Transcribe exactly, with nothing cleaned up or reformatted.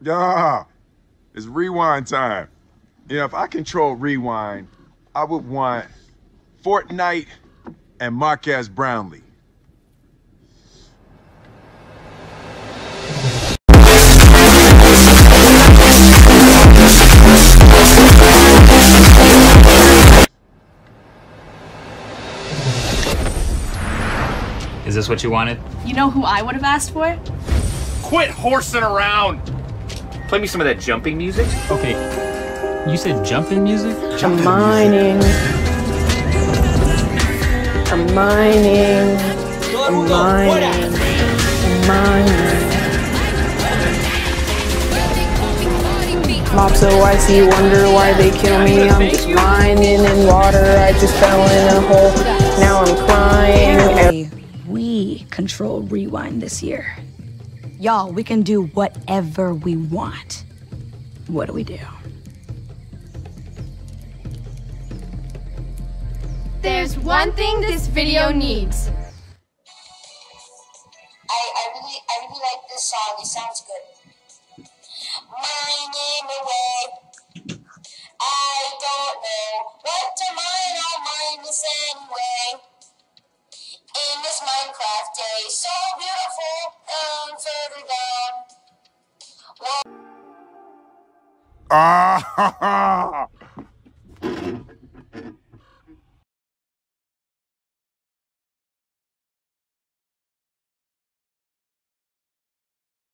Yeah, it's rewind time. You know, if I control rewind, I would want Fortnite and Marquez Brownlee. Is this what you wanted? You know who I would have asked for? Quit horsing around! Play me some of that jumping music. Okay, you said jumping music? I'm mining. I'm mining. I'm mining. I'm mining. Mobs O I C wonder why they kill me. I'm just mining in water. I just fell in a hole. Now I'm crying. We control Rewind this year. Y'all, we can do whatever we want. What do we do? There's one thing this video needs. I, I really I really like this song. It sounds good. Mining away. I don't know what to mine. I'll mine this anyway. In this Minecraft day, so beautiful, and further down. Ah, ha, ha.